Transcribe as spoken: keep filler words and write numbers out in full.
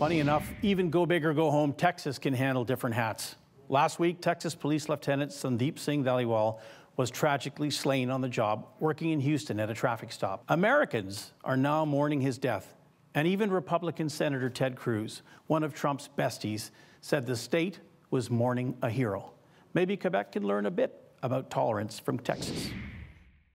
Funny enough, even go big or go home, Texas can handle different hats. Last week, Texas Police Lieutenant Sandeep Singh Dhaliwal was tragically slain on the job working in Houston at a traffic stop. Americans are now mourning his death, and even Republican Senator Ted Cruz, one of Trump's besties, said the state was mourning a hero. Maybe Quebec can learn a bit about tolerance from Texas.